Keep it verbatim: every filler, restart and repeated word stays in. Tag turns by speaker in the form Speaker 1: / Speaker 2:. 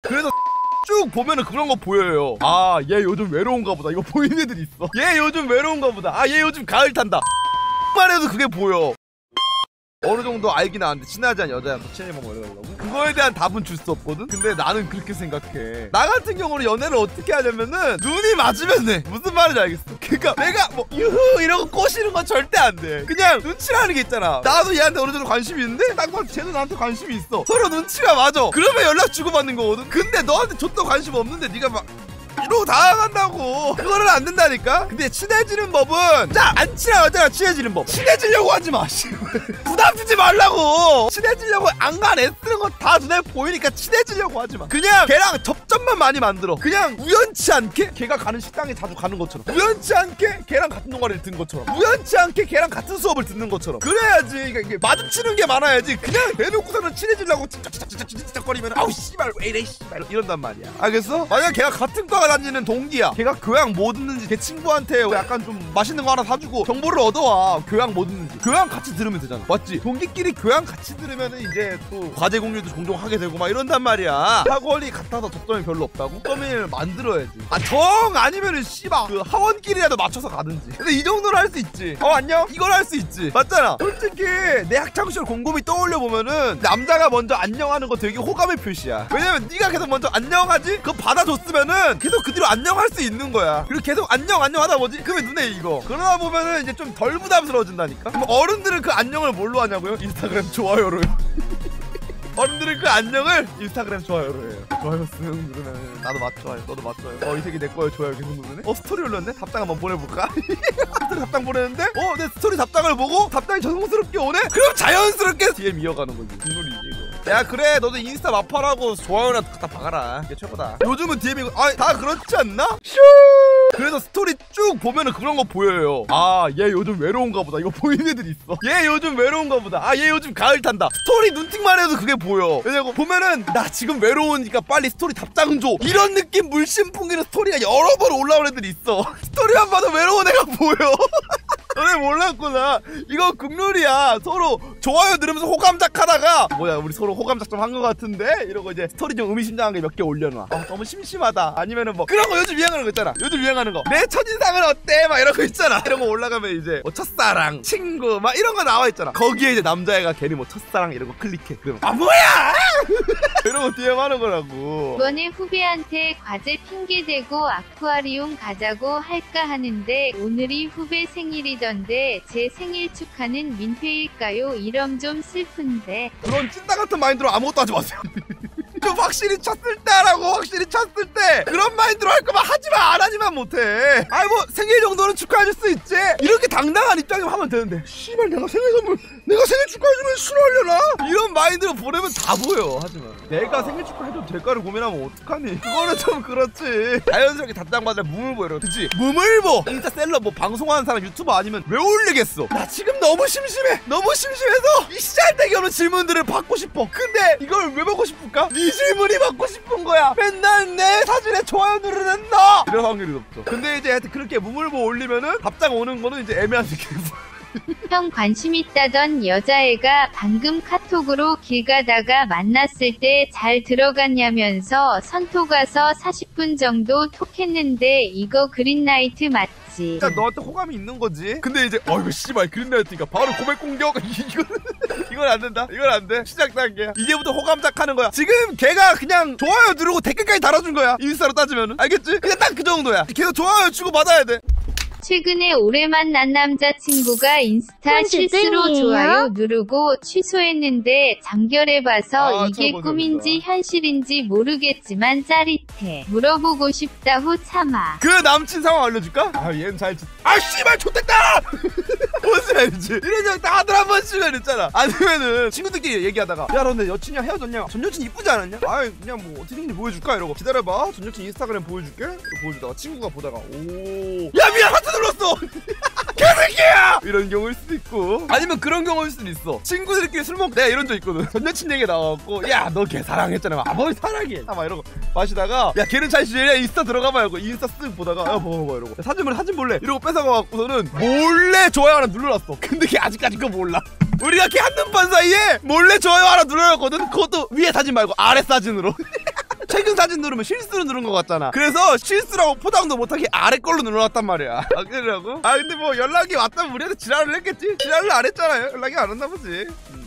Speaker 1: 그래서 쭉 보면은 그런 거 보여요. 아, 얘 요즘 외로운가 보다. 이거 보이는 애들이 있어. 얘 요즘 외로운가 보다. 아, 얘 요즘 가을 탄다. 만 해도 그게 보여. 어느 정도 알긴 아는데 친하지 않은 여자랑 더 친해지면 뭐 이러려고? 그거에 대한 답은 줄 수 없거든? 근데 나는 그렇게 생각해. 나 같은 경우는 연애를 어떻게 하냐면은 눈이 맞으면 돼. 무슨 말인지 알겠어. 그러니까 내가 뭐 유후 이러고 꼬시는 건 절대 안 돼. 그냥 눈치라는 게 있잖아. 나도 얘한테 어느 정도 관심이 있는데 딱 봐, 쟤도 나한테 관심이 있어. 서로 눈치가 맞아. 그러면 연락 주고받는 거거든? 근데 너한테 줬다 관심 없는데 네가 막 이러고 당황한다고. 그거는 안 된다니까. 근데 친해지는 법은 자, 안 친한 여자랑 친해지는 법. 친해지려고 하지 마. 부담 주지 말라고. 친해지려고 안간 애쓰는 거 다 눈에 보이니까 친해지려고 하지 마. 그냥 걔랑 접점만 많이 만들어. 그냥 우연치 않게 걔가 가는 식당에 자주 가는 것처럼, 우연치 않게 걔랑 같은 동아리를 듣는 것처럼, 우연치 않게 걔랑 같은 수업을 듣는 것처럼. 그래야지. 그러니까 이게 마주치는 게 많아야지. 그냥 대놓고서는 친해지려고 찌쩍찌쩍찌쩍거리면 아우 씨발 왜 이래 씨발 이런단 말이야. 알겠어? 만약 걔가 같은 과가 다니는 동기야. 걔가 교양 뭐 듣는지 걔 친구한테 약간 좀 맛있는 거 하나 사주고 정보를 얻어와. 교양 뭐 듣는지. 교양 같이 들으면 되잖아. 맞지? 동기끼리 교양 같이 들으면 이제 또 과제 공유도 종종 하게 되고 막 이런단 말이야. 학원이 같아서 접점이 별로 없다고? 접점을 만들어야지. 아, 정 아니면은 씨발 그 하원끼리라도 맞춰서 가든지. 근데 이 정도는 할 수 있지. 어 안녕? 이걸 할 수 있지. 맞잖아. 솔직히 내 학창시절 곰곰이 떠올려 보면은 남자가 먼저 안녕하는 거 되게 호감의 표시야. 왜냐면 네가 계속 먼저 안녕하지? 그거 받아줬으면은 계속 그 뒤로 안녕할 수 있는 거야. 그리고 계속 안녕 안녕 하다 보지? 그러면 눈에 익어. 그러다 보면은 이제 좀 덜 부담스러워진다니까. 그럼 어른들은 그 안녕을 뭘로 하냐고요? 인스타그램 좋아요로요. 어른들은 그 안녕을 인스타그램 좋아요로 해요. 좋아요 쓱 누르면 나도 맞춰요. 너도 맞춰요. 어, 이 새끼 내 거에 좋아요 계속 누르네? 어, 스토리 올렸네? 답장 한번 보내볼까? 스토리 답장 보내는데? 어, 내 스토리 답장을 보고 답장이 정성스럽게 오네? 그럼 자연스럽게 디엠 이어가는 거지. 국룰이지 이거. 야, 그래 너도 인스타 마파라고 좋아요나 갖다 박아라. 이게 최고다. 요즘은 디엠이 아, 다 그렇지 않나? 슈! 그래서 스토리 쭉 보면은 그런 거 보여요. 아, 얘 요즘 외로운가 보다. 이거 보이는 애들이 있어. 얘 요즘 외로운가 보다. 아, 얘 요즘 가을 탄다. 스토리 눈팅만 해도 그게 보여. 왜냐고 보면은 나 지금 외로우니까 빨리 스토리 답장 줘. 이런 느낌 물씬 풍기는 스토리가 여러 번 올라온 애들이 있어. 스토리만 봐도 외로운 애가 보여. 너네 몰랐구나. 이거 국룰이야. 서로 좋아요 누르면서 호감작 하다가 뭐야 우리 서로 호감작 좀 한 거 같은데? 이러고 이제 스토리 좀 의미심장한 게 몇 개 올려놔. 어, 너무 심심하다. 아니면은 뭐 그런 거 요즘 유행하는 거 있잖아. 요즘 유행하는 거 내 첫인상은 어때? 막 이런 거 있잖아. 이런 거 올라가면 이제 뭐 첫사랑, 친구 막 이런 거 나와 있잖아. 거기에 이제 남자애가 괜히 뭐 첫사랑 이런 거 클릭해. 그러면 아 뭐야! 이러고 디엠 하는 거라고.
Speaker 2: 이번에 후배한테 과제 핑계대고 아쿠아리움 가자고 할까 하는데 오늘이 후배 생일이던데 제 생일 축하는 민폐일까요? 이럼 좀 슬픈데.
Speaker 1: 그런 찐따 같은 마인드로 아무것도 하지 마세요. 좀 확실히 쳤을 때 하라고. 확실히 쳤을 때 그런 마인드로 할 거면 하지만 안 하지만 못해. 아이 뭐 생일 정도는 축하해줄 수 있지. 이렇게 당당한 입장이면 하면 되는데 씨발 내가 생일 선물 내가 생일 축하해주면 싫어하려나? 이런 마인드로 보내면 다 보여. 하지만 내가 생일 축하해줘도 될까를 고민하면 어떡하니. 그거는 좀 그렇지. 자연스럽게 답장 받을 무물보 이런 그치? 무물보 인스타 셀럽 뭐 방송하는 사람 유튜버 아니면 왜 올리겠어. 나 지금 너무 심심해. 너무 심심해서 이 씨알데기 없는 질문들을 받고 싶어. 근데 이걸 왜 받고 싶을까? 네 질문이 받고 싶은 거야. 맨날 내 사진에 좋아요 누르는 너. 이런 확률이 높죠. 근데 이제 하여튼 그렇게 무물보 올리면은 답장 오는 거는 이제 애매한 느낌.
Speaker 2: 형 관심 있다던 여자애가 방금 카톡으로 길 가다가 만났을 때 잘 들어갔냐면서 선토 가서 사십 분 정도 톡했는데 이거 그린라이트 맞지?
Speaker 1: 진짜 너한테 호감이 있는 거지. 근데 이제 어이구 씨발 그린라이트니까 바로 고백 공격. 이거는 이건 안 된다. 이건 안 돼. 시작 단계야. 이제부터 호감작 하는 거야. 지금 걔가 그냥 좋아요 누르고 댓글까지 달아준 거야. 인스타로 따지면은 알겠지? 그냥 딱 그 정도야. 계속 좋아요 주고 받아야 돼.
Speaker 2: 최근에 오래 만난 남자친구가 인스타 실수로 좋아요 누르고 취소했는데 장결해봐서
Speaker 1: 아,
Speaker 2: 이게 꿈인지 현실인지 모르겠지만 짜릿해. 물어보고 싶다 후 참아.
Speaker 1: 그 남친 상황 알려줄까? 아 얘는 잘 아 씨발 좆됐다! 뭔지 알지? 이런 적 다들 한 번씩은 있잖아. 아니면은 친구들끼리 얘기하다가 야 너 내 여친이랑 헤어졌냐? 전 여친 이쁘지 않았냐? 아 그냥 뭐 어떻게 생긴지 보여줄까? 이러고 기다려봐 전 여친 인스타그램 보여줄게. 보여주다가 친구가 보다가 오 야 미안 하트 눌렀어! 개새끼야! 이런 경우일 수도 있고 아니면 그런 경우일 수도 있어. 친구들끼리 술 먹고 내가 이런 적 있거든. 전 여친 얘기 나와갖고 야 너 걔 사랑했잖아. 아 뭘 사랑해. 막 이러고 마시다가 야 걔는 잘 지내냐? 인스타 들어가봐 이러고 인스타 쓱 보다가 야 봐봐 이러고 야, 사진 볼래 사진 볼래 이러고 뺏어가갖고서는 몰래 좋아요 하나 눌러놨어. 근데 걔 아직까지 그거 몰라. 우리가 걔 한눈판 사이에 몰래 좋아요 하나 눌러놨거든. 그것도 위에 사진 말고 아래 사진으로. 최근 사진 누르면 실수로 누른 것 같잖아. 그래서 실수라고 포장도 못하게 아래 걸로 눌러놨단 말이야. 아 그러라고? 아 근데 뭐 연락이 왔다면 우리한테 지랄을 했겠지? 지랄을 안 했잖아요. 연락이 안 왔나 보지. 음.